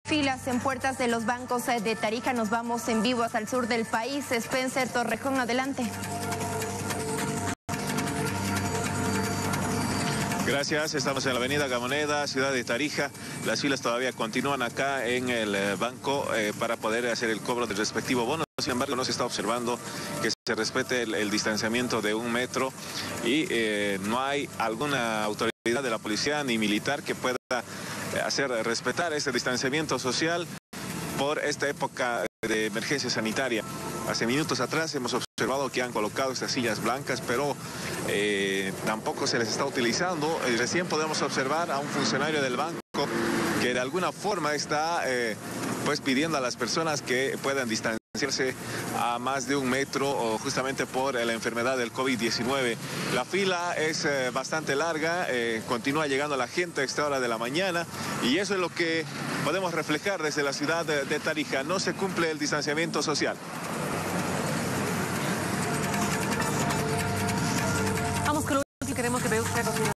Filas en puertas de los bancos de Tarija. Nos vamos en vivo hasta el sur del país. Spencer Torrejón, adelante. Gracias, estamos en la avenida Gamoneda, ciudad de Tarija. Las filas todavía continúan acá en el banco para poder hacer el cobro del respectivo bono. Sin embargo, no se está observando que se respete el distanciamiento de 1 metro y no hay alguna autoridad de la policía ni militar que pueda hacer respetar ese distanciamiento social por esta época de emergencia sanitaria. Hace minutos atrás hemos observado que han colocado estas sillas blancas, pero tampoco se les está utilizando. Recién podemos observar a un funcionario del banco que de alguna forma está pues pidiendo a las personas que puedan distanciarse a más de 1 metro, o justamente por la enfermedad del COVID-19. La fila es bastante larga, continúa llegando la gente a esta hora de la mañana, y eso es lo que podemos reflejar desde la ciudad de Tarija. No se cumple el distanciamiento social.